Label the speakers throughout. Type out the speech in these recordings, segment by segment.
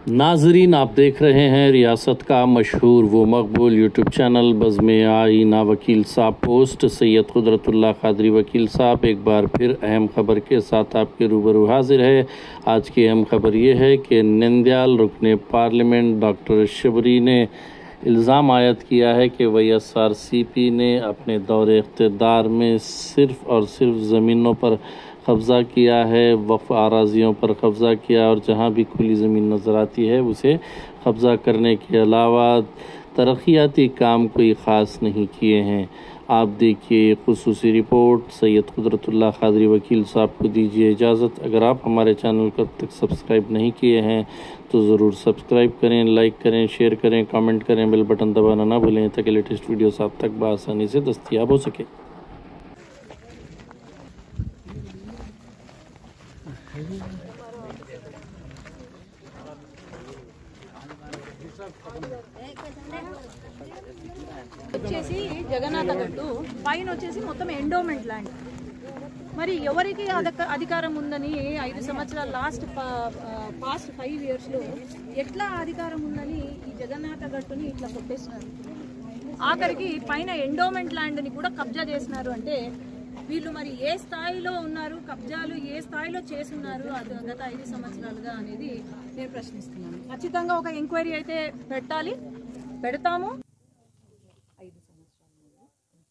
Speaker 1: नाजरीन, आप देख रहे हैं रियासत का मशहूर व मकबूल यूट्यूब चैनल बज़्म आईना वकील साहब पोस्ट। सैयद कुदरतुल्लाह कादरी वकील साहब एक बार फिर अहम खबर के साथ आपके रूबरू हाजिर है। आज की अहम खबर ये है कि नंदयाल रुकने पार्लियामेंट डॉक्टर शबरी ने इल्ज़ाम आयद किया है कि YSRCP ने अपने दौरे इक़्तिदार में सिर्फ़ और सिर्फ ज़मीनों पर कब्ज़ा किया है, वक्फ़ अराज़ियों पर कब्ज़ा किया और जहाँ भी खुली ज़मीन नज़र आती है उसे कब्ज़ा करने के अलावा तरक्याती काम कोई ख़ास नहीं किए हैं। आप देखिए ख़ुसूसी रिपोर्ट। सैयद कुदरतुल्लाह कादरी वकील साहब को दीजिए इजाज़त। अगर आप हमारे चैनल को अब तक सब्सक्राइब नहीं किए हैं तो ज़रूर सब्सक्राइब करें, लाइक करें, शेयर करें, कमेंट करें, बेल बटन दबाना ना भूलें ताकि लेटेस्ट वीडियोस आप तक बआसानी से दस्तयाब हो सके।
Speaker 2: వచ్చేసి జగన్నాథ గట్టు పైన వచ్చేసి మొత్తం ఎండోమెంట్ ల్యాండ్. మరి ఎవరికి అధికారం ఉందని 5 సంవత్సరాల పాస్ట్ 5 ఇయర్స్లో ఎట్లా అధికారం ఉందని ఈ జగన్నాథ గట్టుని ఇట్లా కొట్టేసినారు. ఆఖరికి పైన ఎండోమెంట్ ల్యాండ్ని కూడా కబ్జా చేసినారు. అంటే వీళ్ళు మరి ఏ స్థాయిలో ఉన్నారు, కబ్జాలు ఏ స్థాయిలో చేస్తున్నారు గత 5 సంవత్సరాలుగా అనేది నేను ప్రశ్నిస్తున్నాను. ఖచ్చితంగా ఒక ఎంక్వైరీ అయితే పెడతాము. 5 సంవత్సరాలు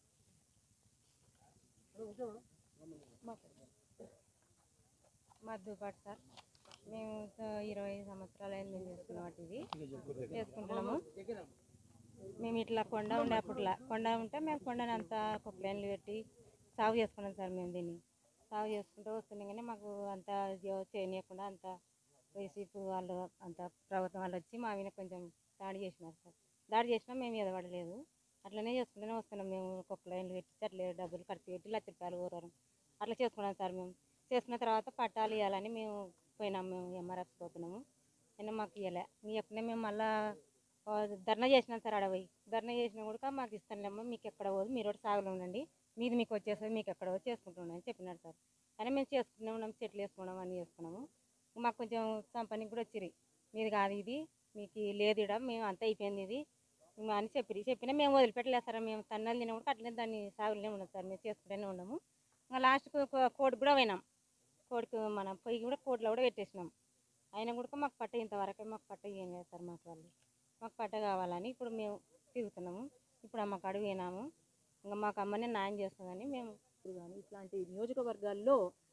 Speaker 3: మధుపాట్ సార్, మేము 20 సంవత్సరాలు అయింది మేము చేసుకుంటున్నాము. మేము ఇట్లా కొండ ఉండే అప్పట్లో కొండ ఉంటే మేము కొండని అంతా కొక్లైన్లు పెట్టి సాగు చేసుకున్నాం సార్. మేము దీన్ని సాగు చేసుకుంటూ వస్తున్నాం కానీ మాకు అంత చేయనీయకుండా అంత వైసీపీ వాళ్ళు అంత ప్రభుత్వం వాళ్ళు వచ్చి మా మీద కొంచెం దాడి చేసినారు సార్. దాడి చేసినా మేము ఎదవడలేదు, అట్లనే చేసుకుంటూనే వస్తున్నాం. మేము కొక్లైన్లు పెట్టి అట్లే డబ్బులు ఖర్చు పెట్టి ₹1,00,000 ఊరారు అట్లా చేసుకున్నాం సార్. మేము చేసుకున్న తర్వాత పట్టాలు ఇవ్వాలని మేము పోయినాం. మేము MRFs పోతున్నాము అయినా మాకు ఇవ్వకుండా మేము మళ్ళీ ధర్నా చేసినాం సార్. అడవి ధర్నా చేసినా కూడా మాకు ఇస్తానులేమ్మా, మీకు ఎక్కడ పోదు, మీరు ఒకటి సాగులో ఉండండి, మీది మీకు వచ్చేస్తుంది, మీకు ఎక్కడ పోదు చేసుకుంటున్నాం అని చెప్పినారు సార్. కానీ మేము చేసుకుంటూనే ఉన్నాం, చెట్లు వేసుకున్నాం, అన్నీ చేసుకున్నాము. మాకు కొంచెం సంపనికి కూడా వచ్చిరి, మీది కాదు ఇది, మీకు లేదు ఇడ, మేము అంతా అయిపోయింది ఇది అని చెప్పినా మేము వదిలిపెట్టలేదు సార్. మేము తన్నాలు తిన కూడా అట్లనే దాన్ని సాగులోనే ఉన్నాం సార్. మేము చేసుకుంటూనే ఉన్నాము. ఇంకా లాస్ట్కు కోర్టుకు కూడా పోయినాం. కోర్టుకు మనం పొయ్యి కూడా కోర్టులో కూడా పెట్టేసినాం. అయినా కూడా మాకు పట్ట ఇంతవరకే మాకు పట్ట ఏం లేదు సార్. మాకు పట్ట కావాలని ఇప్పుడు మేము తిరుగుతున్నాము. ఇప్పుడు అమ్మకు అడుగు పోయినాము, ఇంకా మాకు అమ్మనే న్యాయం చేస్తుందని మేము.
Speaker 2: కానీ ఇట్లాంటి నియోజకవర్గాల్లో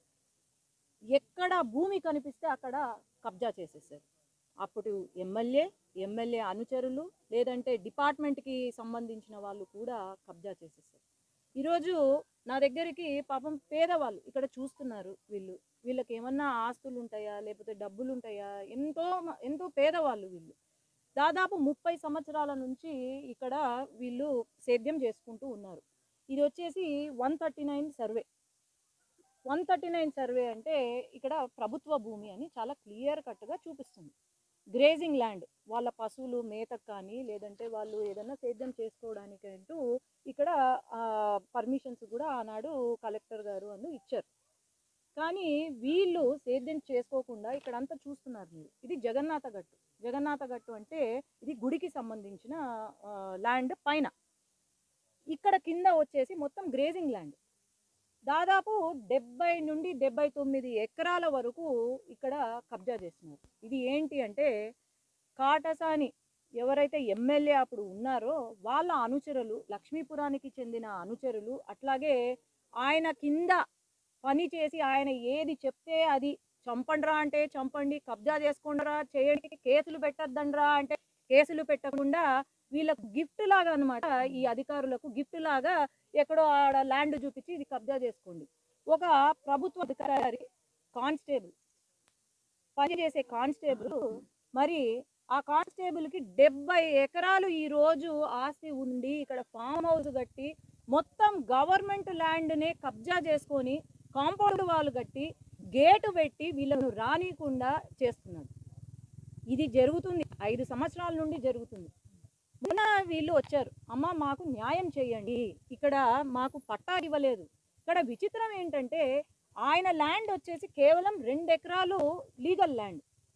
Speaker 2: ఎక్కడ భూమి కనిపిస్తే అక్కడ కబ్జా చేసేసారు. అప్పుడు ఎమ్మెల్యే అనుచరులు లేదంటే డిపార్ట్మెంట్కి సంబంధించిన వాళ్ళు కూడా కబ్జా చేసేసారు. ఈరోజు నా దగ్గరికి పాపం పేదవాళ్ళు ఇక్కడ చూస్తున్నారు. వీళ్ళకి ఏమన్నా ఆస్తులు ఉంటాయా లేకపోతే డబ్బులు ఉంటాయా? ఎంతో పేదవాళ్ళు వీళ్ళు. దాదాపు 30 సంవత్సరాల నుంచి ఇక్కడ వీళ్ళు సేద్యం చేసుకుంటూ ఉన్నారు. ఇది వచ్చేసి 139 సర్వే. 139 సర్వే అంటే ఇక్కడ ప్రభుత్వ భూమి అని చాలా క్లియర్ కట్గా చూపిస్తుంది. గ్రేజింగ్ ల్యాండ్, వాళ్ళ పశువులు మేతకు కానీ లేదంటే వాళ్ళు ఏదైనా సేద్యం చేసుకోవడానికి అంటూ ఇక్కడ పర్మిషన్స్ కూడా ఆనాడు కలెక్టర్ గారు ఇచ్చారు. కానీ వీళ్ళు సేద్యం చేసుకోకుండా ఇక్కడంతా చూస్తున్నారు మీరు. ఇది జగన్నాథ గట్టు అంటే ఇది గుడికి సంబంధించిన ల్యాండ్. పైన ఇక్కడ కింద వచ్చేసి మొత్తం గ్రేజింగ్ ల్యాండ్. దాదాపు 70 నుండి 79 ఎకరాల వరకు ఇక్కడ కబ్జా చేస్తున్నారు. ఇది ఏంటి అంటే కాటసాని ఎవరైతే ఎమ్మెల్యే అప్పుడు ఉన్నారో వాళ్ళ అనుచరులు, లక్ష్మీపురానికి చెందిన అనుచరులు, అట్లాగే ఆయన కింద పని చేసి ఆయన ఏది చెప్తే అది చంపండ్రా అంటే చంపండి, కబ్జా చేసుకోండిరా చేయండి, కేసులు పెట్టద్దండ్రా అంటే కేసులు పెట్టకుండా వీళ్ళకు గిఫ్ట్ లాగా అనమాట. ఈ అధికారులకు గిఫ్ట్ లాగా ఎక్కడో ఆడ ల్యాండ్ చూపించి ఇది కబ్జా చేసుకోండి. ఒక ప్రభుత్వ అధికారి కానిస్టేబుల్ పనిచేసే కానిస్టేబుల్, మరి ఆ కానిస్టేబుల్కి 70 ఎకరాలు ఈరోజు ఆస్తి ఉండి ఇక్కడ ఫామ్ హౌస్ కట్టి మొత్తం గవర్నమెంట్ ల్యాండ్నే కబ్జా చేసుకొని కాంపౌండ్ వాళ్ళు కట్టి గేటు పెట్టి వీళ్ళను రానికుండా చేస్తున్నారు. ఇది జరుగుతుంది 5 సంవత్సరాల నుండి జరుగుతుంది. మొన్న వీళ్ళు వచ్చారు, అమ్మ మాకు న్యాయం చేయండి, ఇక్కడ మాకు పట్టా ఇవ్వలేదు. ఇక్కడ విచిత్రం ఏంటంటే ఆయన ల్యాండ్ వచ్చేసి కేవలం 2 ఎకరాలు లీగల్ ల్యాండ్,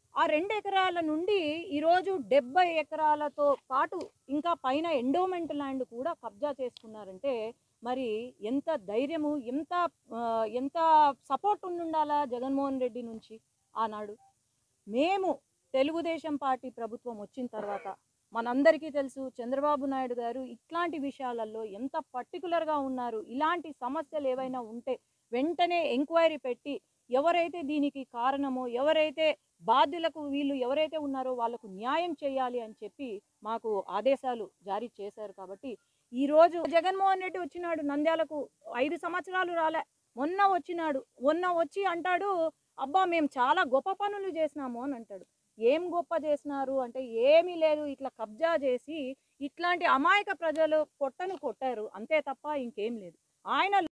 Speaker 2: ఆ 2 ఎకరాల నుండి ఈరోజు 70 ఎకరాలతో పాటు ఇంకా పైన ఎండోమెంట్ ల్యాండ్ కూడా కబ్జా చేసుకున్నారంటే మరి ఎంత ధైర్యము, ఎంత సపోర్ట్ ఉండాలా జగన్మోహన్ రెడ్డి నుంచి ఆనాడు. మేము తెలుగుదేశం పార్టీ ప్రభుత్వం వచ్చిన తర్వాత మనందరికీ తెలుసు చంద్రబాబు నాయుడు గారు ఇట్లాంటి విషయాలలో ఎంత పర్టికులర్గా ఉన్నారు. ఇలాంటి సమస్యలు ఏవైనా ఉంటే వెంటనే ఎంక్వైరీ పెట్టి ఎవరైతే దీనికి కారణమో, ఎవరైతే బాధ్యులకు వీళ్ళు ఎవరైతే ఉన్నారో వాళ్ళకు న్యాయం చేయాలి అని చెప్పి మాకు ఆదేశాలు జారీ చేశారు. కాబట్టి ఈరోజు జగన్మోహన్ రెడ్డి వచ్చినాడు నంద్యాలకు, 5 సంవత్సరాలు రాలే, మొన్న వచ్చినాడు. మొన్న వచ్చి అంటాడు, అబ్బా మేము చాలా గొప్ప పనులు చేసినాము అని అంటాడు. ఏం గొప్ప చేసినారు అంటే ఏమీ లేదు, ఇట్లా కబ్జా చేసి ఇట్లాంటి అమాయక ప్రజలు పొట్టను కొట్టారు అంతే తప్ప ఇంకేం లేదు. ఆయన